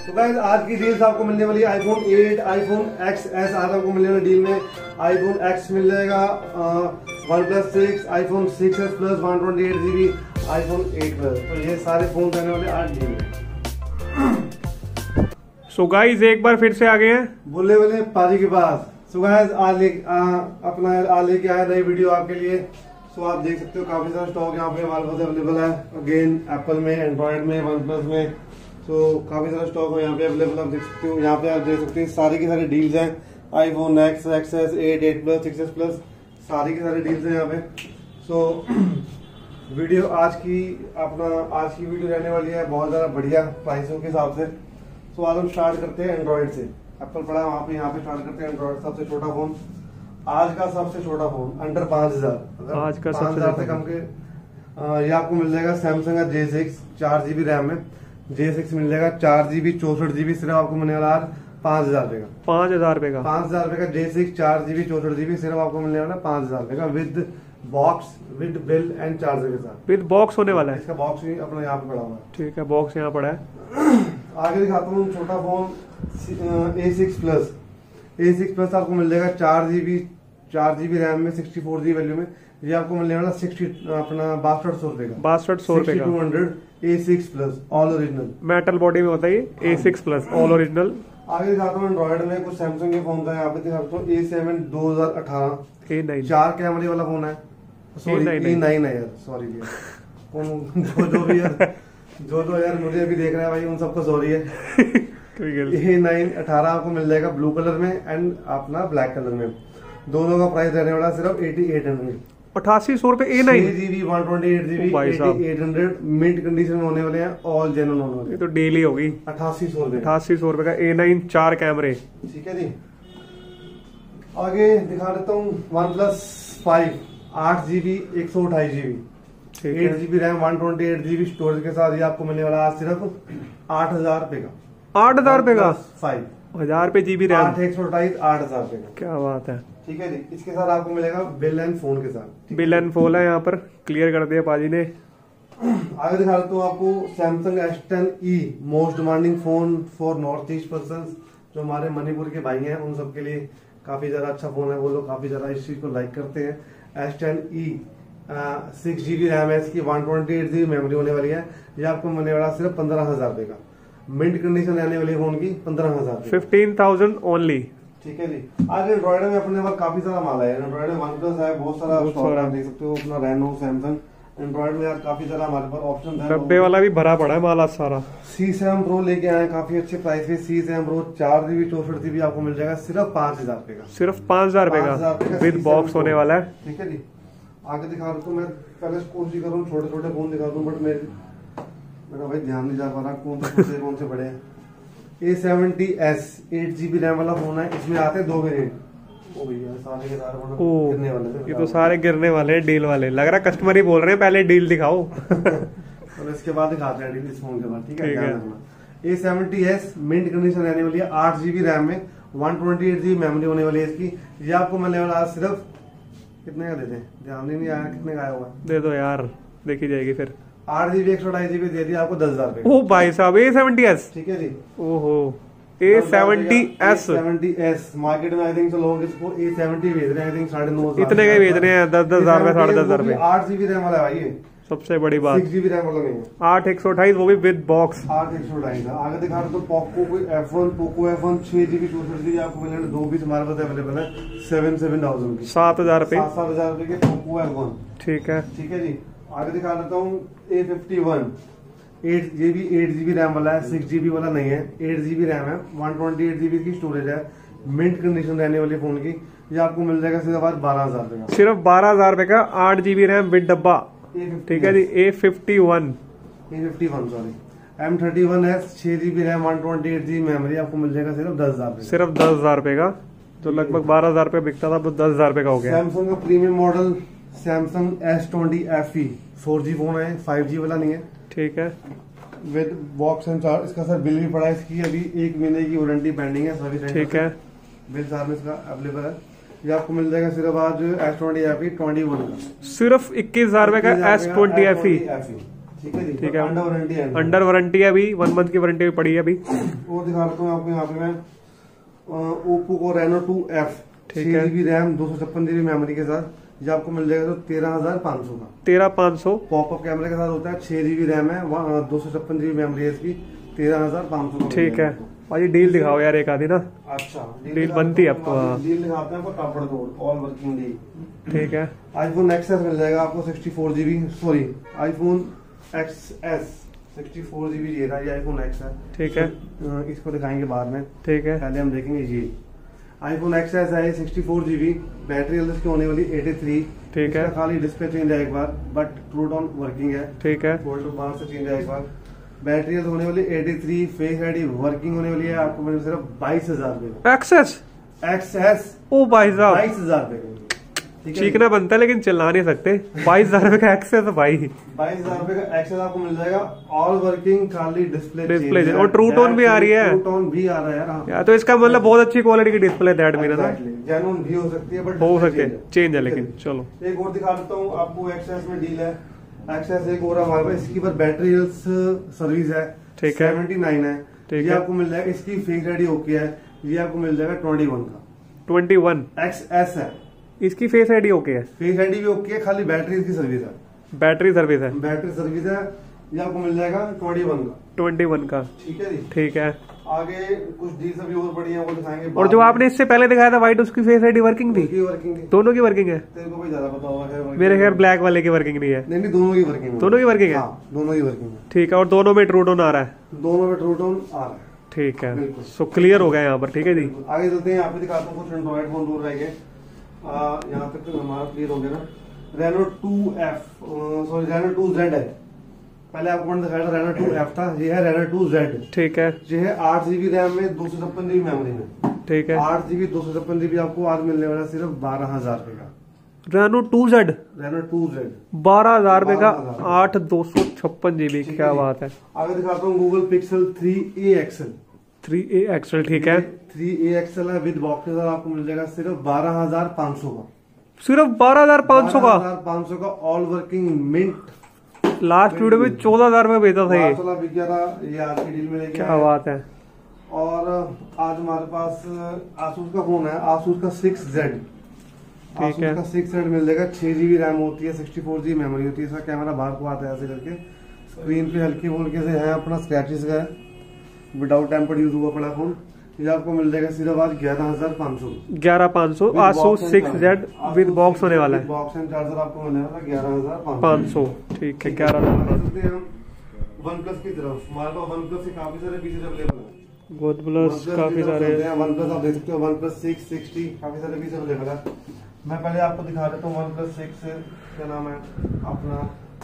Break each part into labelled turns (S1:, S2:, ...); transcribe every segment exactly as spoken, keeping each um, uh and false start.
S1: तो गाइस आज की डील्स आपको मिलने वाली है iPhone eight, iPhone X S आज आपको मिलने वाली डील में आईफोन एक्स मिल जाएगा, one plus six, iPhone six S plus, one twenty eight G B, iPhone eight plus. तो ये सारे फोन रहने वाले आज डील में।
S2: सो गाइस एक बार फिर से आ गए हैं
S1: बोले वाले पाजी के पास। सो गाइस आज ले आ, अपना आज लेके आया नई वीडियो आपके लिए। सो आप देख सकते हो काफी सारा स्टॉक यहाँ पे हमारे पास अवेलेबल है। अगेन एप्पल में, एंड्रॉइड में, वन प्लस में, तो काफी सारा स्टॉक यहाँ पे अवेलेबल आप देख सकते हो। यहाँ पे आप देख सकते हैं सारी की सारी डील्स हैं। IPhone X, X S, eight, eight plus, six S plus, सारी की सारी डील्स हैं यहाँ पे। सो वीडियो आज की अपना आज की वीडियो रहने वाली है बहुत ज्यादा बढ़िया प्राइसों के हिसाब से। सो आज हम स्टार्ट करते हैं एंड्रॉइड से। एप्पल पड़ा वहाँ पे, यहाँ पे स्टार्ट करते हैं एंड्रॉइड। सबसे छोटा फोन आज का सबसे छोटा फोन अंडर पांच हजार
S2: आज का
S1: पांच हजार से कम के आ, ये आपको मिल जाएगा सैमसंग का जे सिक्स, चार जीबी रैम में जे सिक्स मिल जाएगा, चार जीबी चौसठ जीबी सिर्फ आपको मिलने वाला आज पांच हजार रुपए का।
S2: पांच हजार रुपए का
S1: पांच हजार रुपए का जे सिक्स, चार जीबी चौसठ जीबी सिर्फ आपको मिलने वाला पांच हजार रुपए का with box, with bill and charger के साथ।
S2: विद बॉक्स होने वाला है।
S1: इसका बॉक्स भी अपना यहाँ पे पड़ा हुआ है।
S2: ठीक है, बॉक्स यहाँ पड़ा है।
S1: आगे दिखाता हूँ छोटा phone A six plus. A six plus आपको मिल जाएगा चार जीबी चार जीबी रैम में, सिक्सटी फोर जी वैल्यू में। ये आपको मिलने वाला सिक्सटी अपना बासठ सौ रुपए का।
S2: बासठ सौ रुपए का
S1: two hundred A six plus all original
S2: metal body में होता है A six plus all original.
S1: आगे दिखाता हूँ एंड्रॉइड में कुछ सैमसंग के फोन था। यहाँ पे दिखाता हूँ ए सेवन दो हजार अठारह,
S2: ए नाइन
S1: चार कैमरे वाला फोन है। सॉरी ए नाइन है यार, सॉरी जो जो भी यार जो जो यार मुझे अभी देख रहा है भाई उन सबको सॉरी है। ए नाइन अठारह आपको मिल जाएगा ब्लू कलर में एंड अपना ब्लैक कलर में। दोनों का प्राइस रहने वाला सिर्फ एटी एट हंड्रेड,
S2: अठासी सौ रुपए A nine
S1: GB, one twenty eight GB, eighty eight hundred mint condition में होने वाले हैं, ऑल जेन्युइन होने वाले।
S2: ये तो डेली होगी।
S1: अठासी सौ रुपए
S2: अठासी सौ रुपए का ए नाइन, चार कैमरे।
S1: ठीक है जी। आगे दिखा देता हूँ वन प्लस फाइव, आठ जीबी, एक सौ अट्ठाईस GB, eight GB RAM, one twenty eight GB storage के साथ। ये आपको मिलने वाला आज सिर्फ आठ हजार रुपए का।
S2: आठ हजार रुपए का
S1: फाइव
S2: हजार रुपए जीबी रैम,
S1: आठ एक सौ अट्ठाईस, आठ हजार रुपए का।
S2: क्या बात है।
S1: ठीक है जी। इसके साथ आपको मिलेगा बिल एंड फोन के साथ।
S2: बिल एंड फोन है यहाँ पर क्लियर कर दिया पाजी ने।
S1: आगे दिखा देता हूँ आपको Samsung S ten E, most demanding phone for north east person. जो हमारे मणिपुर के भाई हैं उन सबके लिए काफी ज्यादा अच्छा फोन है। वो लोग काफी ज्यादा इस चीज को लाइक करते हैं। S ten E six GB RAM है इसकी, one twenty eight GB memory होने वाली है। ये आपको मिलने वाला सिर्फ पंद्रह हजार रुपए का। मिंट कंडीशन रहने वाली फोन की पंद्रह हजार
S2: फिफ्टीन थाउजेंड ओनली।
S1: ठीक है जी। आज एंड्रॉइड में अपने पास काफी सारा माल है। एंड्रॉइड में वन प्लस है, बहुत सारा स्टॉक आप देख सकते हो। अपना रेनो, सैमसंग, एंड्रॉइड में यार काफी सारा हमारे पास ऑप्शन है।
S2: डब्बे वाला भी भरा पड़ा है माल आज सारा।
S1: सी सेवन प्रो लेके आए काफी अच्छे प्राइस पे। सी सेवन प्रो चार जीबी चौसठ जीबी आपको मिल जाएगा सिर्फ पांच हजार रुपए का।
S2: सिर्फ पांच हजार रुपए का विद बॉक्स होने वाला है।
S1: ठीक है जी। आगे दिखा रहा हूँ मैं, पहले कोशिश करूँ छोटे छोटे फोन दिखा दूँ, बट मेरे मेरा भाई ध्यान नहीं जा पा रहा कौन से छोटे कौन से बड़े हैं। A seventy S eight GB RAM वाला फोन है। इसमें आते हैं दो वेरिएंट। ओ भैया सारे के सारे गिरने वाले थे।
S2: ये तो सारे गिरने वाले हैं डील वाले। लग रहा कस्टमर ही बोल रहे हैं पहले डील दिखाओ।
S1: और इसके बाद दिखाते हैं डील इस फोन के बाद। ठीक है, ध्यान रखना। A seventy S mint condition रहने वाली है, आठ जीबी रैम में, one twenty eight GB memory होने वाली है इसकी। ये आपको मिलने वाला आज सिर्फ कितने का देते हैं, ध्यान नहीं आया कितने का आया होगा।
S2: दे दो यार, देखी जाएगी फिर।
S1: आठ जीबी एक सौ ढाई जीबी दे दिया आपको दस हजार रुपए।
S2: ओ भाई साहब ए सेवेंटी एस।
S1: ठीक है जी।
S2: ओहो A seventy S
S1: seventy S market में आई थिंक लोग इसको ए सेवेंटी भेज रहे हैं। आई थिंक साढ़े नौ
S2: इतने का भेज रहे हैं, दस दस हजार में, साढ़े दस हजार में।
S1: आठ जीबी रैम वाला है भाई,
S2: सबसे बड़ी बात।
S1: सिक्स जीबी रैम वाला नहीं है।
S2: आठ एक सौ अट्ठाईस वो भी विद बॉक्स।
S1: आठ एक सौ अट्ठाईस। आगे दिखा रहे तो पोको कोई F one, Poco F one छह जीबी चौसठ जीबी आपको मिलने दो बीस हमारे पास अवेलेबल है सेवन सेवन थाउजेंड की।
S2: सात हजार रुपए
S1: सात सात हजार रुपए के पोको एफ वन।
S2: ठीक है।
S1: ठीक है जी। आगे दिखा देता हूँ ए फिफ्टी वन, एट ये भी एट जीबी रैम वाला है, सिक्स जीबी वाला नहीं है। एट जीबी रैम है, वन ट्वेंटी एट जीबी की स्टोरेज है, मिंट कंडीशन रहने वाली फोन की। ये आपको मिल जाएगा सिर्फ बारह हजार रुपए का।
S2: सिर्फ बारह हजार रुपए का, आठ जीबी रैम विद डब्बा। ठीक है जी। A fifty one,
S1: A fifty one sorry M thirty one है, छह GB RAM, one twenty eight GB memory आपको मिल जाएगा सिर्फ दस हजार
S2: सिर्फ दस हजार रुपए का। जो लगभग बारह हजार रुपए बिकता था वो दस हजार रुपए का हो गया।
S1: सैमसंग का premium model Samsung S twenty F E, four G phone है, फाइव जी वाला नहीं है।
S2: ठीक है।
S1: With box and charge. इसका सर बिल भी पड़ा है। इसकी अभी एक महीने की वारंटी पेंडिंग है सर्विस।
S2: ठीक है।
S1: बिल चार्ज इसका अवेलेबल है। ये आपको मिल जाएगा सिर्फ आज S twenty F E twenty one का।
S2: सिर्फ इक्कीस हजार रुपए का एस ट्वेंटी एफ ई।
S1: ठीक है जी,
S2: ठीक है,
S1: अंडर वारंटी है,
S2: अंडर वारंटी है अभी, वन मंथ की वारंटी भी पड़ी है अभी।
S1: और दिखा देता हूँ आपको यहाँ पे मैं ओप्पो को रेनो टू एफ,
S2: ठीक
S1: छह
S2: है,
S1: जीबी रैम, दो सौ छप्पन जीबी मेमोरी के साथ, ये आपको मिल जाएगा तो तेरह हजार पाँच सौ का।
S2: तेरह पाँच सौ
S1: पॉपअप कैमरे के साथ होता है, छह जीबी रैम है, दो सौ छप्पन जीबी मेमोरी है इसकी, तेरह हजार पाँच सौ।
S2: ठीक है भाई, डील दिखाओ यार एक आधी ना।
S1: अच्छा,
S2: डील बनती है आपको,
S1: डील दिखाते हैं आपको ताबड़ तोड़, ऑल वर्किंग डील।
S2: ठीक है,
S1: आईफोन एक्सएस मिल जाएगा आपको sixty four GB, sorry iPhone XS sixty four GB ये रहा, ये आईफोन एक्स है।
S2: ठीक है,
S1: इसको दिखाएंगे बाद में,
S2: ठीक है,
S1: पहले हम देखेंगे ये आईफोन एक्सएस है, sixty four GB, battery health इसकी होने वाली एटी थ्री।
S2: ठीक है,
S1: खाली डिस्प्ले चेंज है एक बार, बट ट्रू टोन वर्किंग है।
S2: ठीक है,
S1: फोल्ड बाहर से चेंज है एक बार। बैटरी हेल्थ होने वाली eighty three, face ID working होने वाली है, आपको मिलेगा सिर्फ बाईस हजार रुपए का।
S2: एक्सेस
S1: एक्सएस
S2: ओ भाई साहब,
S1: बाईस हजार रुपए का, ठीक है।
S2: चीखना बनता है लेकिन चिल्ला नहीं सकते। बाईस हजार रुपए का एक्सेस है भाई,
S1: बाईस हजार रुपए का एक्सेस आपको मिल जाएगा, ऑल वर्किंग, खाली डिस्प्ले
S2: डिस्प्ले चेंज, और ट्रू टोन भी आ रही है,
S1: ट्रू टोन भी आ रहा है यार, हाँ।
S2: यार तो इसका मतलब बहुत अच्छी क्वालिटी की डिस्प्ले दैट मीन ना,
S1: जेन्युइन भी हो सकती है, बट
S2: हो सकते हैं, चेंज है लेकिन। चलो
S1: एक और दिखा देता हूँ आपको, एक्सेस में डील है, एक्सेस एक और हमारे पास, इसकी पर बैटरी हेल्थ सर्विस है,
S2: ठीक है,
S1: सेवेंटी नाइन है,
S2: ठीक
S1: ये
S2: है,
S1: आपको मिल जाएगा, इसकी फेस आईडी ओके है, ये आपको मिल जाएगा ट्वेंटी वन का।
S2: ट्वेंटी वन
S1: एक्सएस है,
S2: इसकी फेस आईडी ओके है,
S1: फेस आईडी भी ओके है, खाली बैटरी की सर्विस है,
S2: बैटरी सर्विस है,
S1: बैटरी सर्विस है, ये आपको मिल जाएगा ट्वेंटी वन का।
S2: ट्वेंटी वन का,
S1: ठीक है जी।
S2: ठीक है,
S1: आगे कुछ डील्स अभी और पड़ी हैं, वो दिखाएंगे।
S2: और जो आपने इससे पहले दिखाया था व्हाइट, उसकी फेस आईडी वर्किंग थी?
S1: वर्किंग थी,
S2: दोनों की वर्किंग है,
S1: तेरे को भाई ज्यादा पता होगा।
S2: मेरे खैर ब्लैक वाले की वर्किंग नहीं है।
S1: नहीं नहीं, दोनों की वर्किंग है,
S2: दोनों की वर्किंग है,
S1: हाँ, दोनों की वर्किंग है,
S2: ठीक है, और दोनों में ट्रू टोन आ रहा है,
S1: दोनों में ट्रू टोन आ रहा है,
S2: ठीक है,
S1: बिल्कुल।
S2: सो क्लियर हो गया यहाँ पर, ठीक है जी।
S1: आगे चलते हैं, यहाँ पे दिखाता हूँ कुछ एंड्रॉइड फोन दूर रह गए, यहाँ तक तो हमारा क्लियर हो गया ना। Reno two F, sorry Reno two Z है, पहले आपको मैंने दिखाया था रेनो टू एफ था, ये है रेनो टू जेड,
S2: ठीक है,
S1: ये है आठ जीबी रैम में, दो सौ छप्पन जीबी मेमोरी में,
S2: ठीक है,
S1: आठ जीबी दो सौ छप्पन जीबी आपको आज मिलने वाला सिर्फ बारह हजार रुपए का।
S2: Reno two Z,
S1: Reno two Z
S2: बारह हजार रुपए का,
S1: बारह हजार।
S2: आठ दो सौ छप्पन जीबी,
S1: ठीक
S2: क्या
S1: है जी।
S2: बात है।
S1: आगे दिखाता हूँ Google Pixel three A XL,
S2: three A XL, ठीक है,
S1: थ्री ए एक्सएल है, विद बॉक्स के साथ आपको मिल जाएगा सिर्फ बारह हजार पाँच सौ का,
S2: सिर्फ बारह हजार पाँच सौ का,
S1: पाँच सौ का, all working mint.
S2: Last video में चौदह हजार रुपए बेचा था ये,
S1: बिक गया था, ये आज की डील में लेके
S2: क्या बात है।
S1: और आज हमारे पास आसूस का फोन है, आसूस का सिक्स जेड,
S2: ठीक है,
S1: आसूस का सिक्स जेड मिल जाएगा, छह जीबी रैम होती है, सिक्सटी फोर जीबी मेमोरी होती है, इसका कैमरा बाहर को आता है ऐसे करके, स्क्रीन पे हल्की फुल्के से है अपना स्क्रैचेस का है, विदाउट टेम्पर्ड यूज हुआ पड़ा फोन, ये आपको मिल जाएगा सिर्फ आज ग्यारह हजार पाँच सौ,
S2: ग्यारह पाँच सौ, Asus six Z with box होने वाला है,
S1: बॉक्स एंड चार्जर आपको मिलने वाला ग्यारह हजार
S2: पाँच सौ, ठीक है, ग्यारह हजार।
S1: वन प्लस की तरफ हमारे पास वन प्लस के काफी सारे पीसेज अवेलेबल है,
S2: वन प्लस काफी सारे,
S1: वन प्लस आप देख सकते हो, वन प्लस सिक्स सिक्सटी काफी सारे पीस अवेलेबल है। मैं पहले आपको दिखा देता हूँ वन प्लस सिक्स, क्या नाम है अपना,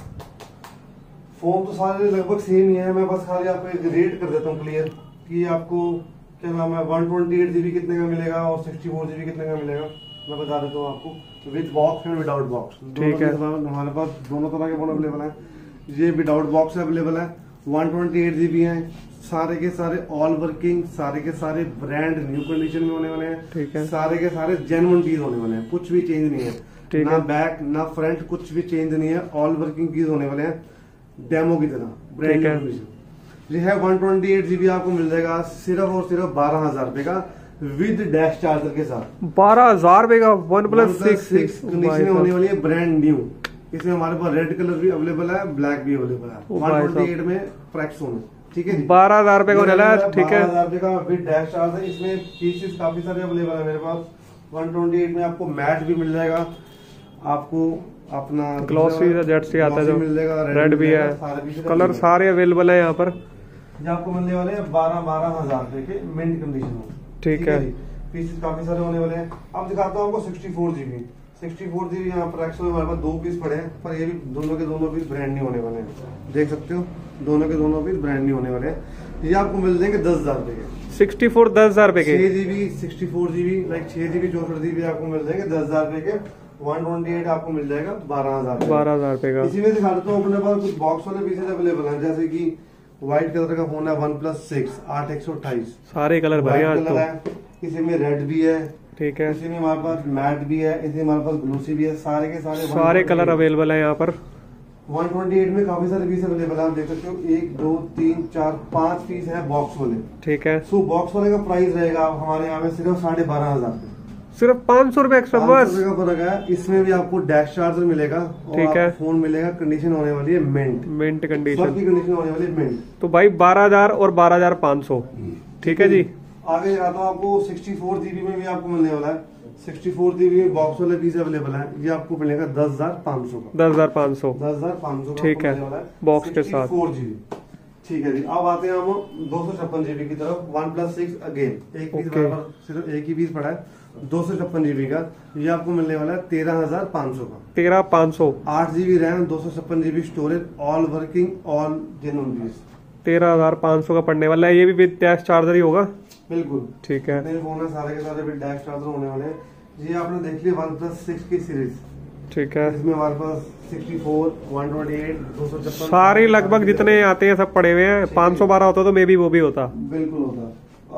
S1: फोन तो सारे लगभग सेम ही है, मैं बस खाली आपको एक रेट कर देता हूँ क्लियर कि आपको क्या नाम है वन ट्वेंटी एट जीबी कितने का मिलेगा और सिक्सटी फोर जीबी कितने का मिलेगा, मैं बता देता हूँ आपको, with box and without box,
S2: ठीक है,
S1: हमारे पास दोनों तरह के फोन अवेलेबल है। ये विदाउट बॉक्स अवेलेबल है, वन ट्वेंटी एट जीबी है, सारे के सारे ऑल वर्किंग, सारे के सारे ब्रांड न्यू कंडीशन में होने वाले हैं,
S2: ठीक है,
S1: सारे के सारे जेन्युइन पीस होने वाले हैं, कुछ भी चेंज नहीं है, ना बैक ना फ्रंट, कुछ भी चेंज नहीं है, ऑल वर्किंग पीस होने वाले हैं, डेमो की तरह ब्रांड न्यू कंडीशन। ये है वन ट्वेंटी एट जीबी आपको मिल जाएगा सिर्फ और सिर्फ बारह हजार रुपए का, विद डैश चार्जर के साथ,
S2: बारह हजार रुपए का one plus six
S1: six condition होने वाली है, ब्रांड न्यू। इसमें हमारे पास रेड कलर भी अवेलेबल है, ब्लैक भी अवेलेबल है, वन ट्वेंटी एट में फ्रैक्स होने, ठीक है,
S2: बारह हजार रुपए का डाला, ठीक है,
S1: बारह हजार रुपए का विद डैश चार्जर। इसमें पीसेस काफी सारे अवेलेबल है मेरे पास, वन ट्वेंटी एट में आपको मैट भी मिल जाएगा, आपको अपना
S2: ग्लॉसी जेट से आता है जो
S1: मिल जाएगा,
S2: रेड भी है, कलर सारे अवेलेबल है यहाँ पर,
S1: ये आपको मिलने वाले हैं बारह बारह हजार रुपए के मिंट कंडीशन में,
S2: ठीक है,
S1: पीसेस काफी सारे होने वाले हैं। अब दिखाता हूँ आपको sixty four GB, sixty four GB यहाँ पर एक्चुअली हमारे पास दो पीस पड़े हैं, पर ये भी दोनों के दोनों पीस ब्रांड न्यू होने वाले हैं, देख सकते हो, दोनों के दोनों पीस ब्रांड न्यू होने वाले हैं। ये आपको मिल जाएंगे दस हजार रुपए के,
S2: सिक्सटी फोर दस हजार रुपए के,
S1: छह GB sixty four GB like छह जीबी चौसठ जीबी आपको मिल जाएंगे दस हजार रुपए के, वन ट्वेंटी एट आपको मिल जाएगा बारह हजार
S2: बारह हजार रुपए का।
S1: इसी में दिखा देता हूँ अपने पास कुछ बॉक्स वाले पीसेज अवेलेबल हैं, जैसे कि व्हाइट कलर का फोन है वन प्लस सिक्स आठ एक सौ अट्ठाईस,
S2: सारे कलर भरे आज तो,
S1: इसी में रेड भी है,
S2: ठीक है,
S1: इसी में हमारे पास मैट भी है, इसी में हमारे पास ग्लोसी भी है, सारे के सारे
S2: सारे कलर अवेलेबल है यहाँ पर।
S1: वन ट्वेंटी एट में काफी सारे पीस अवेलेबल है, आप देख सकते हो एक दो तीन चार पांच पीस है बॉक्स वाले।
S2: ठीक है।
S1: सो बॉक्स वाले का प्राइस रहेगा हमारे यहाँ पे सिर्फ साढ़े बारह हजार
S2: सिर्फ पाँच सौ रुपए एक्स्ट्रा बस
S1: का फर्क है। इसमें भी आपको डैश चार्जर मिलेगा और
S2: ठीक है,
S1: फोन मिलेगा, कंडीशन होने वाली है मिंट
S2: मिंट कंडीशन
S1: की कंडीशन होने वाली है मिंट।
S2: तो भाई बारह हजार और बारह हजार पाँच सौ ठीक है जी।
S1: आगे जाता हूँ आपको सिक्सटी फोर जीबी में भी आपको मिलने वाला है, सिक्सटी फोर जीबी में बॉक्स वाले पीस अवेलेबल है, ये आपको मिलेगा दस हजार पाँच सौ का,
S2: दस हजार पाँच सौ
S1: दस हजार पाँच सौ
S2: ठीक है बॉक्स के साथ।
S1: फोर जीबी ठीक है जी। अब आते हैं हम दो सौ छप्पन जीबी की तरफ। वन प्लस सिक्स अगेन एक पीस बराबर सिर्फ एक ही पीस पड़ा है, दो सौ छप्पन जीबी का, ये आपको मिलने वाला है तेरह हजार पाँच सौ का,
S2: तेरह पाँच सौ
S1: आठ जीबी रैम, दो सौ छप्पन GB storage, all working all genuine piece,
S2: तेरह हजार पाँच सौ का पड़ने वाला है। ये भी विद डैश चार्जर ही होगा
S1: बिल्कुल ठीक
S2: है।
S1: नए फोन है सारे के सारे विद डैश चार्जर होने वाले हैं। ये आपने देख लिया वन प्लस सिक्स की सीरीज, ठीक है, इसमें हमारे पास sixty four, one twenty eight, दो सौ छप्पन
S2: सारे लगभग जितने आते हैं सब पड़े हुए हैं। पाँच सौ बारह होता तो मे भी वो भी होता,
S1: बिल्कुल होता।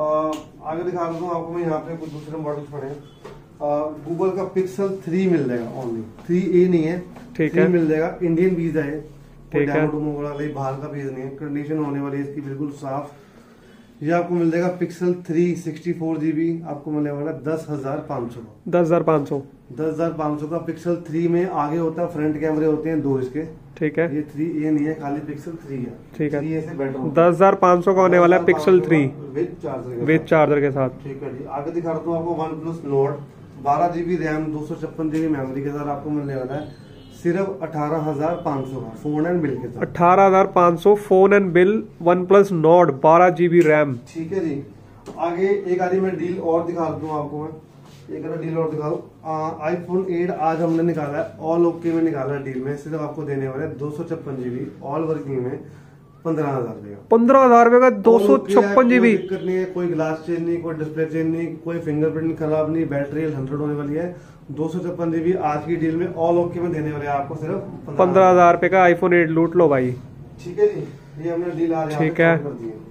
S1: आ, आगे दिखा देता हूँ आपको मैं यहाँ पे कुछ दूसरे मॉडल्स पड़े हैं। गूगल का पिक्सल थ्री मिल जाएगा, ओनली थ्री ए नहीं है,
S2: ठीक है,
S1: मिल जाएगा। इंडियन वीजा है,
S2: ठीक है,
S1: बाहर का पीस नहीं है, कंडीशन होने वाली है इसकी बिल्कुल साफ। ये आपको मिल जाएगा Pixel three sixty four GB, आपको मिलने वाला दस हजार पाँच सौ
S2: दस हजार पाँच सौ
S1: दस हजार पाँच सौ का। पिक्सल थ्री में आगे होता है फ्रंट कैमरे होते हैं दो इसके,
S2: ठीक है,
S1: ये थ्री ए नहीं है, खाली पिक्सल थ्री है,
S2: ठीक है,
S1: थ्री ए से बेटर
S2: दस हजार पाँच सौ का होने वाला है Pixel three
S1: with charger
S2: with charger के साथ।
S1: ठीक है जी। आगे दिखा रहा हूँ आपको वन प्लस नोट बारह जीबी रैम, दो सौ छप्पन जीबी मेमोरी के साथ आपको मिलने वाला है सिर्फ अठारह हजार पाँच सौ का, फोन एंड बिल के साथ
S2: अठारह हजार पाँच सौ phone and bill, one plus note बारह जीबी रैम।
S1: ठीक है जी। आगे एक आदि मैं डील और दिखा दूँ आपको, मैं एक अगर डील और दिखा दूँ। आईफोन एट आज हमने निकाला है, ऑल ओके में निकाला है डील में, सिर्फ आपको देने वाले दो सौ छप्पन जीबी ऑल वर्किंग में पंद्रह हजार रुपए का,
S2: पंद्रह हजार रुपए का दो सौ छप्पन जीबी।
S1: दिक्कत नहीं है, कोई ग्लास चेंज नहीं, कोई डिस्प्ले चेंज नहीं, कोई फिंगरप्रिंट खराब नहीं, बैटरी हंड्रेड होने वाली है। दो सौ छप्पन जीबी आज की डील में ऑल ओके में देने वाले हैं आपको सिर्फ
S2: पंद्रह हजार रुपए का आईफोन एट लूट लो भाई।
S1: ठीक है जी, ये हमने डील आज
S2: ठीक है।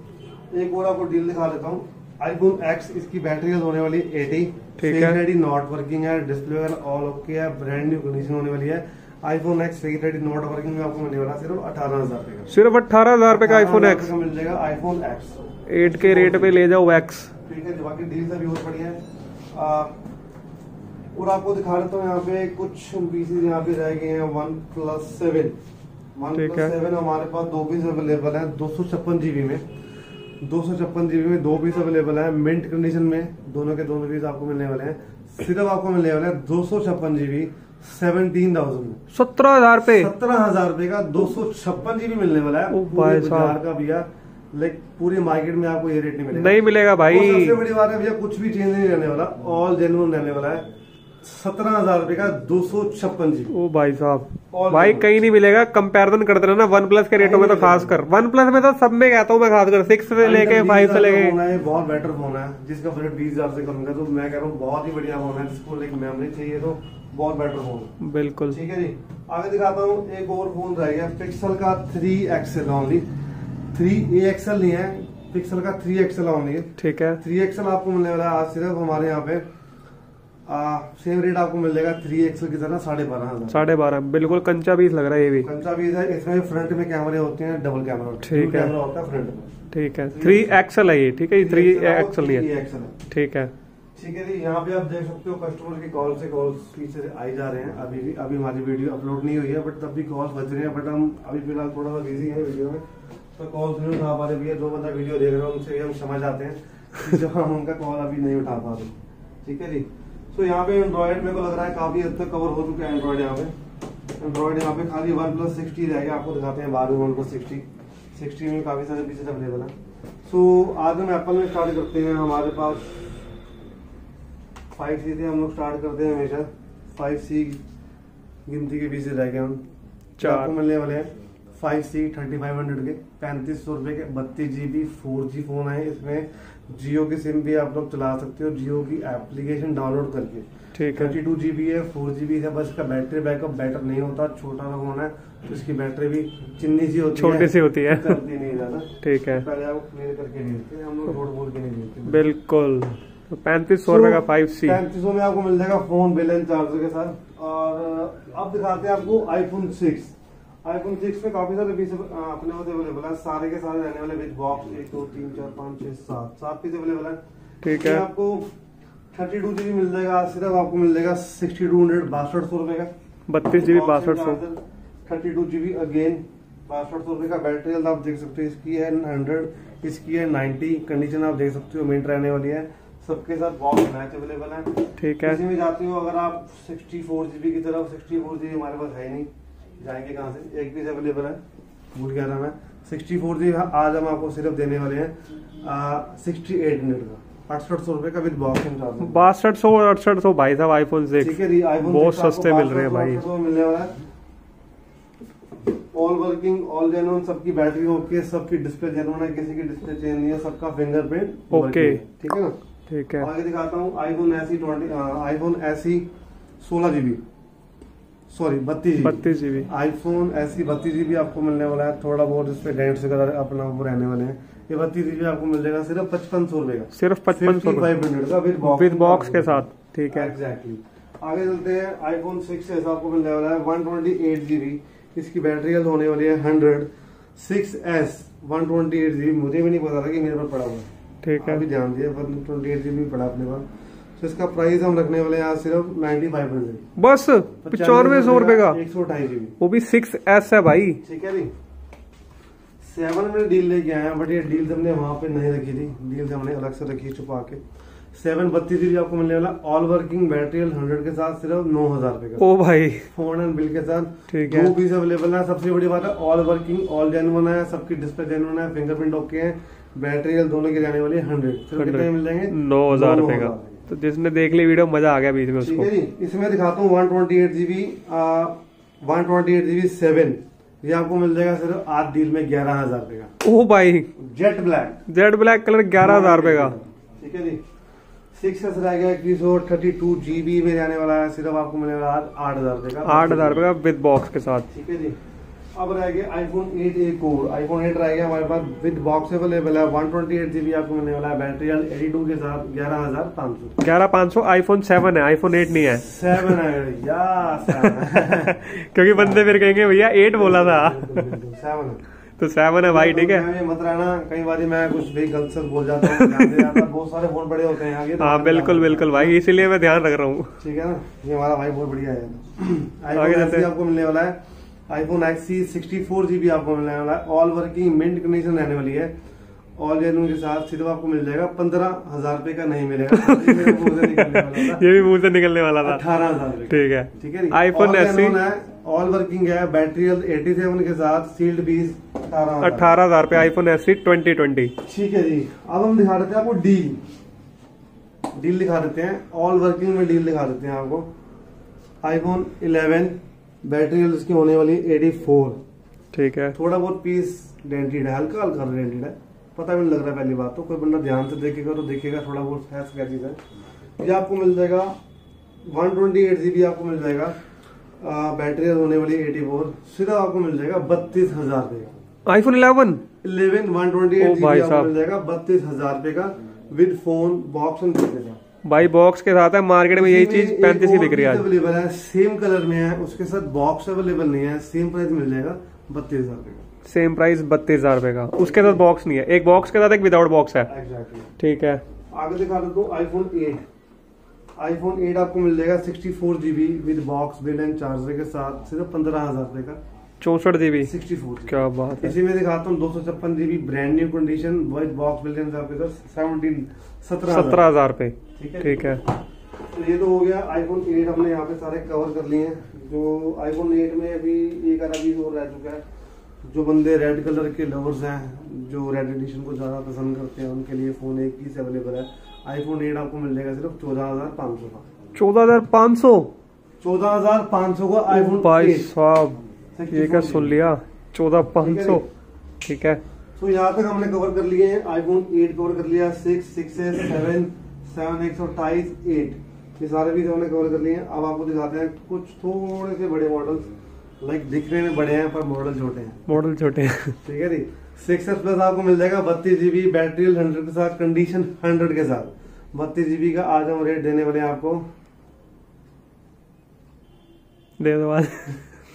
S1: एक और आपको डील दिखा देता हूँ। आईफोन एक्स, इसकी बैटरी होने वाली है एटी,
S2: ठीक है,
S1: नॉट वर्किंग है, डिस्प्ले वगैरह ऑल ओके है, ब्रांड न्यू कंडीशन होने वाली है। IPhone X ready not working में आपको मिलने वाला सिर्फ अठारह हजार रुपए का, सिर्फ
S2: अठारह हजार रुपए का आईफोन एक्स
S1: मिल जाएगा। आईफोन एक्स
S2: एट के रेट पे ले जाओ एक्स,
S1: ठीक है। बाकी डील अभी बहुत बढ़िया है। और आपको दिखा देता हूँ यहाँ पे कुछ पीसेज यहाँ पे रह गए हैं। One plus seven one plus seven हमारे पास दो पीस अवेलेबल है, दो सौ छप्पन जीबी में, दो सौ छप्पन जीबी में दो पीस अवेलेबल है मिंट कंडीशन में, दोनों के दोनों पीस आपको मिलने वाले हैं। सिर्फ आपको मिलने वाला है दो सौ छप्पन जीबी सेवनटीन थाउजेंड में,
S2: सत्रह हजार रुपए
S1: सत्रह हजार रुपए का दो सौ छप्पन जीबी मिलने वाला है। बाजार का भैया, लाइक पूरी मार्केट में आपको ये रेट नहीं मिलेगा,
S2: नहीं मिलेगा भाई।
S1: सबसे बड़ी बात है भैया, कुछ भी चेंज नहीं रहने वाला, ऑल जेन्युइन रहने वाला है। सत्रह हजार रुपए का दो सौ छप्पन जीबी।
S2: ओ भाई साहब, भाई कहीं नहीं मिलेगा। कंपैरिजन करते रहना वन प्लस के रेटों में, तो खासकर वन प्लस में तो सब में कहता हूँ मैं, खासकर सिक्स से लेके फाइव से लेके
S1: बहुत बेटर फोन है, जिसका बजट बीस हजार से कम है, तो मैं कह रहा हूँ बहुत ही बढ़िया फोन है। जिसको लाइक मेमोरी चाहिए तो बहुत बेटर फोन,
S2: बिल्कुल।
S1: ठीक है जी। आगे दिखाता हूँ एक और फोन रह गया, पिक्सल का three XL only, three A XL नहीं है, पिक्सल का थ्री एक्सएल ओनली, ठीक है। थ्री एक्सएल आपको मिलने वाला है आज सिर्फ हमारे यहाँ पे सेम रेट आपको मिल जाएगा थ्री एक्सएल की तरह साढ़े बारह हजार, साढ़े बारह बिल्कुल कंचा पीस लग रहा है। ये भी कंचा पीस है, इसमें फ्रंट में कैमरे होते हैं, डबल कैमरा, ठीक है, कैमरा होता है फ्रंट में, ठीक है। थ्री एक्सएल है ये, ठीक है, थ्री एक्सएल नहीं है, ठीक है, ठीक है जी। यहाँ पे आप देख सकते हो कस्टमर की कॉल से कॉल पीछे से आई जा रहे हैं। अभी भी अभी हमारी वीडियो अपलोड नहीं हुई है, बट तब भी कॉल बज रहे हैं, बट हम अभी फिलहाल थोड़ा सा बिजी है वीडियो में, तो कॉल नहीं उठा पा रहे भैया। जो बंदा वीडियो देख रहा है उनसे भी हम समझ आते हैं जो हम उनका कॉल अभी नहीं उठा पा रहे, ठीक है जी। तो यहाँ पे एंड्रॉइड मेरे को लग रहा है काफी हद तक कवर हो चुका है एंड्रॉइड। यहाँ पे एंड्रॉइड यहाँ पे खाली वन प्लस सिक्सटी रहेगा, आपको दिखाते हैं बाद में। वन प्लस सिक्सटी सिक्सटी में काफी सारे पीसेज अवेलेबल है। सो आज हम एप्पल में स्टार्ट करते हैं। हमारे पास फाइव सी से हम लोग स्टार्ट करते हैं हमेशा, फाइव सी गिनती के पीसेज रह गए हम चार को मिलने वाले हैं। Five C thirty five hundred के पैंतीस सौ रुपए के बत्तीस जीबी फोर जी फोन है। इसमें जियो की सिम भी आप लोग चला सकते हो, जियो की एप्लीकेशन डाउनलोड करके, ठीक है। थर्टी टू जीबी है, फोर जीबी है, बस इसका बैटरी बैकअप बेटर नहीं होता, छोटा सा फोन है तो इसकी बैटरी भी चिन्नी सी होती है, छोटी सी होती है, चलती नहीं ज्यादा, ठीक है। पहले आप क्लियर करके नहीं देते, हम लोग झूठ बोल के नहीं देते, बिल्कुल। तो पैंतीस सौ रुपए का फाइव सी पैंतीस सौ में आपको मिल जाएगा फोन बिल एंड चार्जर के साथ। और अब दिखाते हैं आपको आईफोन सिक्स। आईफोन सिक्स में काफी सारे पीस अपने पास अवेलेबल है, सारे के सारे रहने वाले विद बॉक्स, एक दो तीन चार पाँच छह सात सात पीस अवेलेबल है।
S2: ठीक है,
S1: आपको थर्टी टू जीबी मिल जाएगा, सिर्फ आपको मिल जाएगा सिक्सटी टू हंड्रेड बासठ सौ रुपए का,
S2: बत्तीस जीबी बासठ सौ
S1: थर्टी टू जीबी अगेन बासठ सौ रुपए का। बैटरी हेल्थ आप देख सकते हो, इसकी है हंड्रेड, इसकी है नाइन्टी, कंडीशन आप देख सकते हो मिनट रहने वाली है, सबके साथ बॉक्स मैच अवेलेबल है।
S2: ठीक है,
S1: किसी में जाते हो अगर आप सिक्सटी फोर जीबी की तरफ, सिक्सटी फोर जीबी हमारे पास है नहीं, जाएंगे कहाँ से, एक पीस अवेलेबल है, भूल गया था मैं, सिक्सटी फोर जीबी आज हम आपको सिर्फ देने वाले हैं सिक्सटी एट हंड्रेड का, अड़सठ सौ रुपए का विद बॉक्स,
S2: बासठ सौ और अड़सठ सौ भाई साहब आईफोन सिक्स।
S1: ठीक है, आईफोन
S2: बहुत सस्ते मिल रहे हैं भाई,
S1: मिलने वाला है। ऑल वर्किंग, ऑल जेन्युइन, सबकी बैटरी ओके, सबकी डिस्प्ले जेन्युइन है, किसी की डिस्प्ले चेंज नहीं है, सबका फिंगरप्रिंट
S2: ओके।
S1: ठीक है ना,
S2: ठीक है,
S1: आगे दिखाता हूँ iPhone SE twenty, iPhone SE सोलह जीबी सॉरी बत्तीस जीबी
S2: बत्तीस जीबी
S1: आईफोन एसी बत्तीस जीबी आपको मिलने वाला है, थोड़ा बहुत इस पे डेंट्स वगैरह अपना वो रहने वाले हैं। ये बत्तीस जीबी आपको मिल जाएगा सिर्फ पचपन सौ रुपए का,
S2: सिर्फ पचपन सौ
S1: फाइव हंड्रेड का विद बॉक्स,
S2: विद बॉक्स के साथ। ठीक है,
S1: एग्जैक्टली। आगे चलते हैं, आईफोन सिक्स एस आपको मिलने वाला है वन ट्वेंटी एट जीबी, इसकी बैटरी हेल्थ होने वाली है hundred, six S one twenty eight GB, मुझे भी नहीं पता था कि मेरे पर पड़ा हुआ है।
S2: ठीक है,
S1: अभी ध्यान दिया, वन ट्वेंटी एट जीबी पड़ा अपने पास, तो इसका प्राइस हम रखने वाले हैं सिर्फ नाइन्टी फाइव हंड्रेड,
S2: बस पचानवे सौ रुपए का,
S1: एक सौ अठाईस जीबी,
S2: वो भी सिक्स एस है भाई।
S1: ठीक है जी। सेवन में डील लेके आए हैं, बट ये डील हमने वहां पे नहीं रखी थी, डील हमने अलग से रखी छुपा के। सेवन बत्तीस जीबी आपको मिलने वाला, ऑल वर्किंग बैटरी हंड्रेड के साथ सिर्फ नौ हजार रुपए का,
S2: ओ भाई
S1: फोन एंड बिल के साथ।
S2: ठीक है,
S1: दो पीस अवेलेबल है, सबसे बड़ी बात है ऑल वर्किंग, ऑल जेन्युइन है, सबकी डिस्प्ले जेन्युइन है, फिंगरप्रिंट ओके है, बैटरी हेल्थ दोनों की जाने वाली है हंड्रेड, कितने मिल जाएंगे,
S2: नौ हजार रुपए का। तो जिसने देख ली वीडियो मजा आ गया बीच में उसको।
S1: ठीक है जी। इसमें दिखाता हूँ one twenty eight GB one twenty eight GB seven, ये आपको मिल जाएगा सिर्फ आज डील में ग्यारह हजार रुपए का,
S2: ओ भाई
S1: jet black,
S2: jet black colour ग्यारह हजार रुपए का।
S1: ठीक है जी। सिक्स एस रह गया इक्कीस सौ थर्टी टू जीबी में जाने वाला है, सिर्फ आपको मिलेगा आज आठ हजार रुपए का,
S2: आठ हजार रुपए का विद बॉक्स के साथ।
S1: ठीक है जी। अब रह गया iPhone eight A core, iPhone eight रह गया हमारे पास विद बॉक्स अवेलेबल है, वन ट्वेंटी एट जीबी आपको मिलने वाला है, बैटरी एटी टू के साथ ग्यारह हजार पाँच सौ,
S2: ग्यारह पाँच सौ आईफोन सेवन है, आईफोन एट नहीं है।
S1: सेवन है या सेवन
S2: क्योंकि बंदे फिर कहेंगे भैया एट बोला था,
S1: सेवन है
S2: तो सेवन है भाई। ठीक है,
S1: ये मत रहना कई बार मैं कुछ भी गलत से बोल जाता हूँ, ध्यान दे जाता, बहुत सारे फोन बड़े होते हैं आगे।
S2: हाँ बिल्कुल बिल्कुल भाई, इसीलिए मैं ध्यान रख रहा हूँ।
S1: ठीक है ना, ये हमारा भाई बहुत बढ़िया है। आईफोन एक्सी आपको मिलने वाला है, आईफोन एक्सी सिक्सटी फोर जीबी आपको मिलने वाला है, ऑल वर्किंग मिंट कंडीशन रहने वाली है, ऑल जेन्युइन के साथ सिर्फ आपको मिल जाएगा पंद्रह हजार रुपए का, नहीं मिलेगा
S2: ये भी मुंह से निकलने वाला था,
S1: अठारह हजार रुपए।
S2: ठीक है,
S1: ठीक है,
S2: आईफोन एसी
S1: ऑल वर्किंग है, बैटरी एटी सेवन के साथ, सील्ड पीस
S2: अठारह हजार रुपए, आईफोन एसी ट्वेंटी ट्वेंटी।
S1: ठीक है जी। अब हम दिखा देते हैं आपको डील, डील दिखा देते हैं, ऑल वर्किंग में डील दिखा देते हैं आपको। आईफोन इलेवन बैटरी इसकी होने वाली एटी फोर,
S2: ठीक है,
S1: थोड़ा बहुत पीस डेंटेड है, हल्का हल्का डेंटेड है, पता भी नहीं लग रहा है पहली बात तो, कोई बंदा ध्यान से देखेगा तो देखेगा थोड़ा बहुत है स्क्रैचेस है। ये आपको मिल जाएगा वन ट्वेंटी एट जीबी आपको मिल जाएगा, बैटरी होने वाली एटी फोर, सिर्फ आपको मिल जाएगा बत्तीस हजार रुपए का,
S2: iPhone eleven
S1: eleven one twenty eight GB आपको मिल जाएगा बत्तीस हजार रुपए का विद फोन बॉक्स एंड के साथ।
S2: भाई बॉक्स के साथ है, मार्केट में यही चीज पैंतीस ही बिक रही है,
S1: अवेलेबल है, सेम कलर में है, उसके साथ बॉक्स अवेलेबल नहीं है, सेम प्राइस मिल जाएगा बत्तीस हजार रुपए का,
S2: सेम प्राइस बत्तीस हजार रुपए का, उसके साथ बॉक्स नहीं है, एक बॉक्स के साथ एक विदाउट बॉक्स है।
S1: एग्जैक्टली।
S2: ठीक है,
S1: आगे दिखा देता हूँ आईफोन एट, आईफोन एट आपको मिल जाएगा sixty four GB with box bill and charger के साथ, सिर्फ पंद्रह हजार रुपए का,
S2: चौसठ जीबी
S1: सिक्सटी फोर।
S2: क्या बात है।
S1: इसी में दिखाता हूँ दो सौ छप्पन GB brand new condition with box bill and charger seventeen सत्रह
S2: सत्रह हजार रुपए।
S1: ठीक है,
S2: ठीक है,
S1: तो ये तो हो गया आईफोन एट, हमने यहाँ पे सारे कवर कर लिए हैं। जो आईफोन एट में अभी एक आधा पीस और रह चुका है, जो बंदे रेड कलर के लवर्स हैं, जो रेड एडिशन को ज्यादा पसंद करते हैं, उनके लिए फोन एक पीस अवेलेबल है। आईफोन एट आपको मिल जाएगा सिर्फ चौदह हजार पाँच सौ का,
S2: चौदह हजार पाँच सौ
S1: चौदह हजार पाँच सौ का आईफोन
S2: भाई साहब, ये क्या सुन लिया, चौदह पाँच सौ। ठीक है,
S1: तो यहाँ तक हमने कवर कर लिए हैं, आईफोन एट कवर कर लिया, six six S seven seven एक सौ अट्ठाईस एट, ये सारे भी हमने कवर कर लिए हैं। अब आपको दिखाते हैं कुछ थोड़े से बड़े मॉडल्स, लाइक दिखने में बड़े हैं पर मॉडल छोटे हैं,
S2: मॉडल छोटे हैं।
S1: ठीक है जी। सिक्स एस प्लस आपको मिल जाएगा बत्तीस जीबी बैटरी हंड्रेड के साथ, कंडीशन हंड्रेड के साथ, बत्तीस जीबी का आज हम रेट देने वाले हैं आपको,
S2: दे दो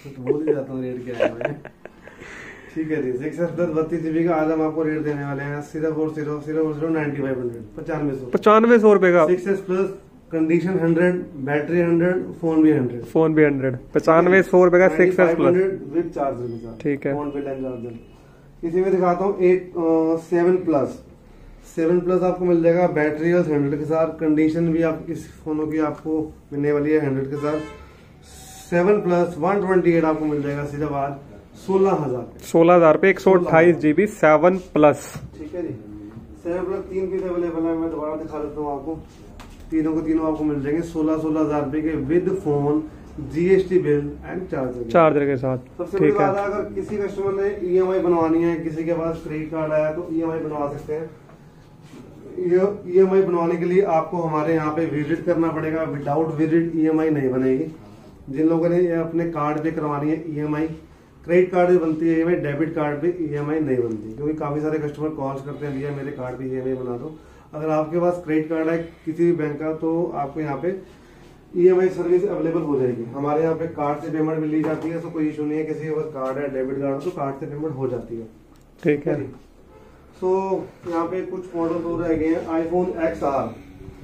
S1: तो भूल ही जाता हूँ रेट क्या है मैं। ठीक है जी, सिक्स एस प्लस बत्तीस जीबी का आज हम आपको रेट देने वाले हैं सिर्फ और सिर्फ सिर्फ और सिर्फ नाइन्टी फाइव हंड्रेड पचानवे सौ
S2: पचानवे सौ रुपए का।
S1: Six S plus condition hundred, battery hundred, phone भी हंड्रेड।
S2: फोन भी हंड्रेड, पचानवे सौ रुपए का six S plus
S1: with charger के साथ।
S2: ठीक है,
S1: फोन पे लाइन चार्जर। इसी में दिखाता हूँ eight seven plus. Seven plus आपको मिल जाएगा बैटरी और हंड्रेड के साथ, कंडीशन भी आप इस फोनों की आपको मिलने वाली है हंड्रेड के साथ। Seven plus one twenty eight आपको मिल जाएगा सिर्फ आज सोलह हजार
S2: सोलह हजार पे एक सौ अट्ठाईस जीबी सेवन प्लस।
S1: ठीक है जी, सेवन प्लस तीन पीस अवेलेबल है, मैं दोबारा दिखा देता हूँ आपको। तीनों को तीनों आपको मिल जाएंगे सोलह सोलह हजार रुपए के with phone, GST bill and charger
S2: charger के साथ।
S1: सबसे बड़ी बात है, अगर किसी कस्टमर ने ईएमआई बनवानी है, किसी के पास क्रेडिट कार्ड आया तो ईएमआई बनवा सकते हैं। ईएमआई बनवाने के लिए आपको हमारे यहाँ पे विजिट करना पड़ेगा, विदाउट विजिट ईएमआई नहीं बनेगी। जिन लोगों ने अपने कार्ड पे करवानी है ईएमआई, क्रेडिट कार्ड भी बनती है ईएमआई, डेबिट कार्ड पे ईएमआई नहीं बनती, क्योंकि काफी सारे कस्टमर कॉल करते हैं भैया मेरे कार्ड पे ईएमआई बना दो। अगर आपके पास क्रेडिट कार्ड है किसी भी बैंक का तो आपको यहाँ पे ईएमआई सर्विस अवेलेबल हो जाएगी। हमारे यहाँ पे कार्ड से पेमेंट भी ली जाती है, तो कोई इशू नहीं है। किसी के पास कार्ड है, डेबिट कार्ड तो कार्ड से पेमेंट हो जाती है।
S2: ठीक है,
S1: तो यहाँ पे कुछ मॉडल और रह गए हैं। IPhone X R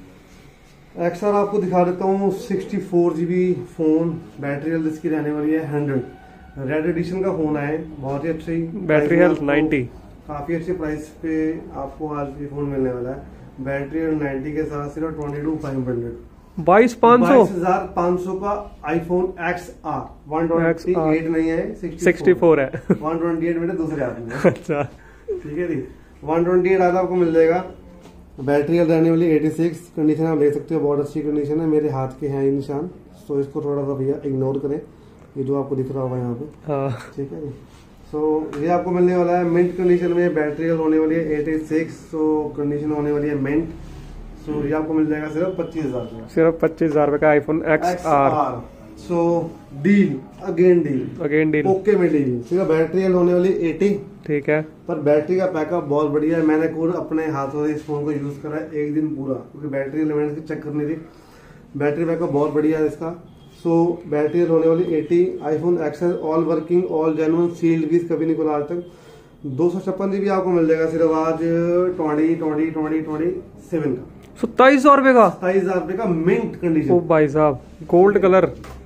S1: X R आपको दिखा देता हूँ। Sixty four GB phone, battery health इसकी रहने वाली है हंड्रेड। रेड एडिशन का फोन है, बहुत ही अच्छी
S2: बैटरी हेल्थ नाइन्टी,
S1: काफी अच्छे प्राइस पे आपको आज ये फोन मिलने वाला है। बैटरी हेल्थ नाइन्टी के साथ सिर्फ ट्वेंटी टू फाइव हंड्रेड
S2: बाईस पाँच सौ
S1: बाईस हजार पाँच सौ का iPhone X R one twenty eight नहीं है,
S2: सिक्सटी फोर है।
S1: वन ट्वेंटी एट मेरे दूसरे हाथ में।
S2: अच्छा,
S1: ठीक है जी, वन ट्वेंटी एट आज आपको मिल जाएगा। बैटरी हेल्थ रहने वाली एटी सिक्स, कंडीशन आप ले सकते हो, बहुत अच्छी कंडीशन है। मेरे हाथ के हैं ये निशान, तो इसको थोड़ा सा भैया इग्नोर करें, ये जो आपको दिख रहा होगा यहाँ पे।
S2: हाँ,
S1: ठीक है जी। सो ये आपको मिलने वाला है मिंट कंडीशन में। बैटरी हेल्थ होने वाली है एटी सिक्स, सो कंडीशन होने वाली है मिंट। सो ये आपको मिल जाएगा सिर्फ पच्चीस हजार रुपये
S2: सिर्फ पच्चीस हजार रुपए का iPhone X R.
S1: So deal again deal
S2: again deal
S1: okay में डील। सिर्फ बैटरी हेल्थ होने वाली एटी,
S2: ठीक है,
S1: पर बैटरी का बैकअप बहुत बढ़िया है। मैंने खुद अपने हाथों से इस फोन को यूज करा है एक दिन पूरा, क्योंकि बैटरी एलिमेंट की चेक करनी थी। बैटरी बैकअप बहुत बढ़िया है इसका। सो बैटरी होने वाली eighty. IPhone XL all working, all genuine, sealed भी कभी नहीं खुला आज तक। दो सौ छप्पन जीबी आपको मिल जाएगा सिर्फ आज twenty twenty twenty twenty seven का
S2: सत्ताईस हजार रुपए का
S1: सत्ताईस हजार रुपए का मिंट कंडीशन।
S2: ओ भाई साहब, गोल्ड कलर।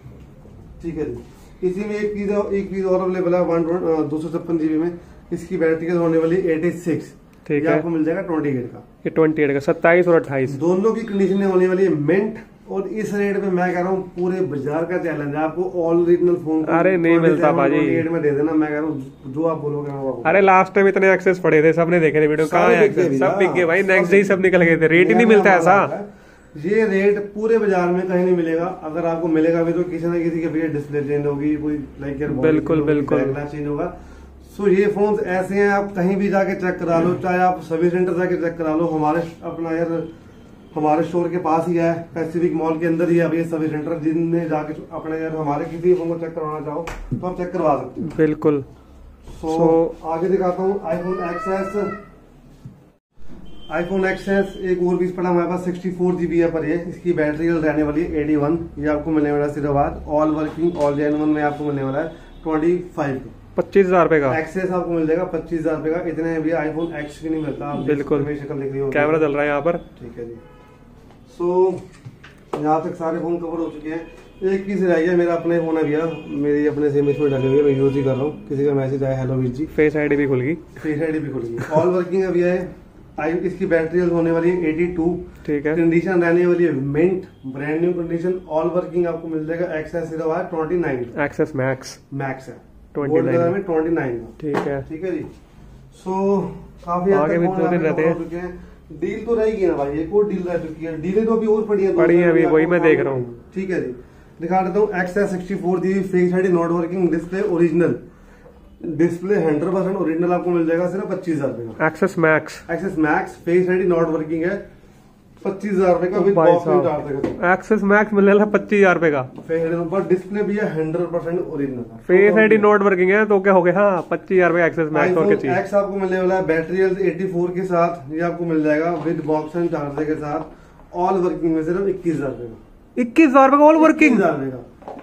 S1: ठीक है जी, इसी में एक पीस एक पीस और अवेलेबल है वन दो सौ छप्पन जीबी में। इसकी बैटरी का होने वाली एटी सिक्स,
S2: ठीक है,
S1: आपको मिल जाएगा ट्वेंटी एट का।
S2: ये ट्वेंटी एट का सत्ताईस और अट्ठाईस
S1: दोनों की कंडीशन होने वाली है मिंट। और इस रेट में मैं कह रहा हूँ पूरे बाजार का चैलेंज है आपको ऑल ओरिजिनल फोन।
S2: अरे नहीं मिलता भाजी,
S1: ट्वेंटी एट में दे देना। मैं कह रहा हूँ जो आप बोलोगे मैं वो।
S2: अरे लास्ट टाइम इतने एक्सेस पड़े थे, सबने देखे थे वीडियो, कहाँ है एक्सेस? सब बिक गए भाई, नेक्स्ट डे सब निकल गए थे। रेट ही नहीं मिलता ऐसा।
S1: ये रेट पूरे बाजार में कहीं नहीं मिलेगा। अगर आपको मिलेगा भी तो किसी ना किसी के भैया डिस्प्ले चेंज होगी, कोई लाइक यार
S2: बिल्कुल बिल्कुल
S1: चेंज होगा। सो ये फोन ऐसे हैं, आप कहीं भी जाके चेक करा लो, चाहे आप सर्विस सेंटर जाके चेक करा लो। हमारे अपना यार हमारे स्टोर के पास ही है, पैसिफिक मॉल के अंदर ही है अभी सर्विस सेंटर। जिनने जाके अपने यार हमारे किसी फोन को चेक करवाना चाहो तो आप चेक करवा सकते हो।
S2: बिल्कुल।
S1: सो so, so, आगे दिखाता हूँ आईफोन एक्सएस। आईफोन एक्सएस एक और पीस पड़ा हमारे पास, सिक्सटी फोर जीबी है, पर ये इसकी बैटरी रहने वाली है एटी वन। ये आपको मिलने वाला है सिर्फ आज ऑल वर्किंग ऑल जेन्युइन में आपको मिलने वाला है ट्वेंटी फाइव
S2: पच्चीस हजार रुपए का।
S1: एक्सेस आपको मिल जाएगा पच्चीस हजार रुपए का। इतने भी आईफोन एक्स की नहीं मिलता।
S2: बिल्कुल,
S1: शक्ल दिख रही होगी,
S2: कैमरा चल रहा है यहाँ पर।
S1: ठीक है जी। सो यहाँ तक सारे फोन कवर हो चुके हैं। एक पीस रह गया मेरा अपने फोन है भैया, मेरी अपने सिम इसमें डाली हुई है, मैं यूज ही कर रहा हूँ। किसी का मैसेज आया hello Veer ji,
S2: face ID भी खुल गई,
S1: फेस आईडी भी खुल गई, ऑल वर्किंग है भैया। आई इसकी बैटरी होने वाली है एटी टू,
S2: ठीक है,
S1: कंडीशन रहने वाली है mint, brand new condition, all working आपको मिल जाएगा। एक्सेस सिर्फ twenty nine
S2: XS Max
S1: Max है
S2: ट्वेंटी नाइन
S1: में ट्वेंटी नाइन का,
S2: ठीक है
S1: ठीक है जी। सो काफी
S2: आगे भी दो दिन रहते हैं।
S1: डील तो रहेगी ना भाई, एक और डील रह चुकी है, डीलें तो अभी और पड़ी है
S2: पड़ी है अभी, वही मैं देख रहा हूँ।
S1: ठीक है जी, दिखा देता हूँ। XS sixty four GB, face ID not working, display original, display hundred percent original आपको मिल जाएगा सिर्फ पच्चीस हजार रुपए का।
S2: XS Max
S1: XS Max, face ID not working है, पच्चीस हजार रुपए का विद बॉक्स में डाल देगा।
S2: एक्सेस मैक्स मिलने वाला पच्चीस हजार रुपए का।
S1: फेस आईडी पर डिस्प्ले भी है hundred percent original,
S2: face ID not working है तो क्या हो गया? हाँ, पच्चीस हजार रुपए एक्सेस मैक्स और क्या चाहिए।
S1: एक्स आपको मिलने वाला है बैटरी हेल्थ एटी फोर के साथ, ये आपको मिल जाएगा विद बॉक्स एंड चार्जर के साथ, ऑल वर्किंग में सिर्फ इक्कीस हजार रुपए का।
S2: इक्कीस हजार रुपए का ऑल वर्किंग
S1: हजार रुपए का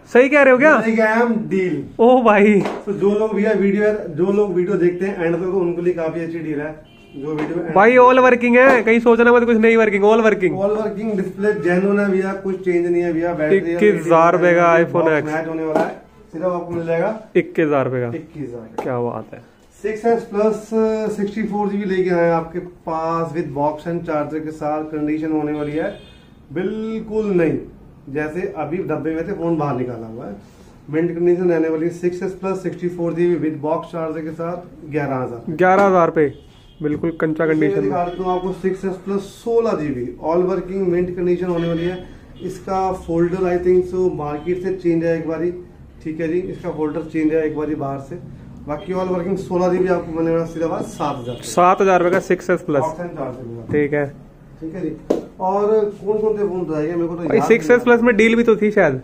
S2: सही कह रहे हो क्या?
S1: सही कह हम डील।
S2: ओ भाई
S1: तो जो लोग भैया वीडियो जो लोग वीडियो देखते हैं एंड तक तो उनके लिए काफी अच्छी डील है। जो वीडियो
S2: भाई ऑल वर्किंग है, कहीं सोचना मत कुछ नहीं working, all working.
S1: All working display genuine है भैया, कुछ चेंज नहीं है भैया। बैटरी
S2: इक्कीस हजार रुपए का आईफोन एक्स
S1: मैच होने वाला है, सिर्फ आपको मिल जाएगा
S2: इक्कीस हजार रुपए का।
S1: इक्कीस हजार
S2: क्या बात है।
S1: Six S plus sixty four GB लेके आए हैं आपके पास विद बॉक्स एंड चार्जर के साथ। कंडीशन होने वाली है बिल्कुल नहीं जैसे अभी डब्बे में थे फोन बाहर निकाला हुआ है। मिंट कंडीशन रहने वाली है। Six S plus sixty four GB with box charger के साथ ग्यारह हजार
S2: ग्यारह हजार रुपए बिल्कुल कंचा कंडीशन
S1: दिखा देता हूँ आपको। सिक्स एस प्लस सोलह GB all working mint condition होने वाली है। इसका folder I think so market से चेंज है एक बारी, ठीक है जी। इसका फोल्डर चेंज है एक बारी बाहर से। बाकी ऑल वर्किंग सोलह जीबी आपको मिलेगा सिर्फ सात हजार
S2: सात हजार रुपए का सिक्स एस प्लस, ठीक है
S1: ठीक है जी। और कौन कौन से फोन रहेंगे मेरे को तो याद
S2: सिक्स एस प्लस में डील भी तो थी शायद।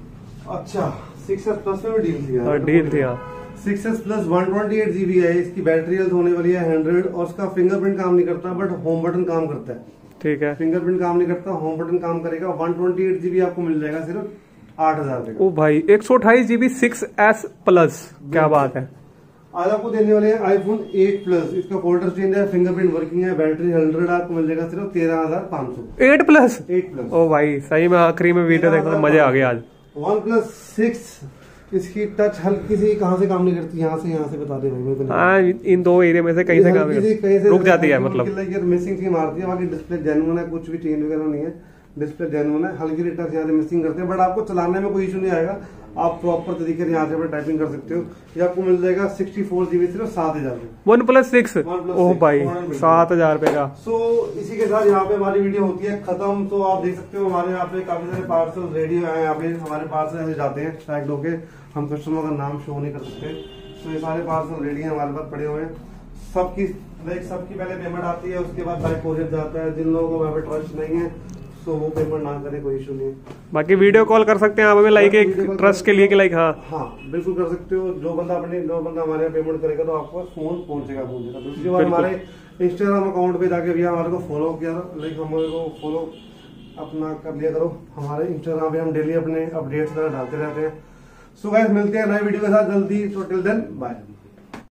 S1: अच्छा सिक्स एस प्लस में भी डील थी
S2: और डील थी हाँ।
S1: Six S plus one twenty eight GB है। इसकी बैटरी हेल्थ होने वाली है हंड्रेड और इसका फिंगरप्रिंट काम नहीं करता बट होम बटन काम करता है,
S2: ठीक है।
S1: फिंगरप्रिंट काम नहीं करता, होम बटन काम करेगा। वन ट्वेंटी एट जीबी आपको मिल जाएगा सिर्फ आठ हजार रुपए।
S2: ओ भाई एक सौ अट्ठाईस जीबी सिक्स एस प्लस, क्या बात है।
S1: आज आपको देने वाले हैं आईफोन एट प्लस। इसका फोल्डर चेंज है, फिंगरप्रिंट वर्किंग है, बैटरी हंड्रेड आपको मिल जाएगा सिर्फ तेरह हजार पाँच सौ।
S2: एट प्लस
S1: एट प्लस
S2: ओ भाई सही में आखिरी में वीडियो देखने मजे आ गए आज।
S1: वन प्लस सिक्स इसकी टच हल्की सी कहाँ से काम नहीं करती, यहाँ से यहाँ से बता दे भाई।
S2: हाँ इन दो एरिया में से कहीं से काम रुक जाती है मतलब
S1: मिसिंग सी मारती है। बाकी डिस्प्ले जेन्युइन है, कुछ भी चेंज वगैरह नहीं है, डिस्प्ले जेन्युइन है। हल्की सी टच यहाँ से मिसिंग करते हैं बट आपको चलाने में कोई इशू नहीं आएगा। आप प्रॉपर तरीके से यहाँ से टाइपिंग कर सकते हो। ये आपको मिल जाएगा सिक्सटी फोर जीबी सिर्फ सात हजार
S2: वन प्लस सिक्स ओह भाई सात हजार रुपए का।
S1: सो इसी के साथ यहाँ पे हमारी वीडियो होती है खत्म। तो आप देख सकते हो हमारे यहाँ पे काफी सारे पार्सल रेडी हैं। यहाँ पे हमारे पार्सल ऐसे जाते हैं पैक्ड होके, हम कस्टमर का नाम शो नहीं कर सकते। तो ये सारे पार्सल रेडी हैं हमारे पास पड़े हुए हैं। सबकी लाइक सबकी पहले पेमेंट आती है, उसके बाद बाइक कोरियर जाता है। जिन लोगों को वहाँ पे ट्रस्ट नहीं है तो वो पेमेंट ना करे, कोई इशू नहीं है।
S2: बाकी वीडियो कॉल कर सकते हैं आप हमें लाइक एक ट्रस्ट के लिए कि लाइक हाँ
S1: हाँ बिल्कुल कर सकते हो। जो बंदा अपने जो बंदा हमारे यहाँ पेमेंट करेगा तो आपको फोन पहुंचेगा पहुंचेगा। दूसरी बात हमारे इंस्टाग्राम अकाउंट पे जाके भैया हमारे को फॉलो किया, लाइक हमारे को फॉलो अपना कर लिया करो। हमारे इंस्टाग्राम पे हम डेली अपने अपडेट्स डालते रहते हैं। सो गाइस मिलते हैं नए वीडियो के साथ जल्दी। So till then bye.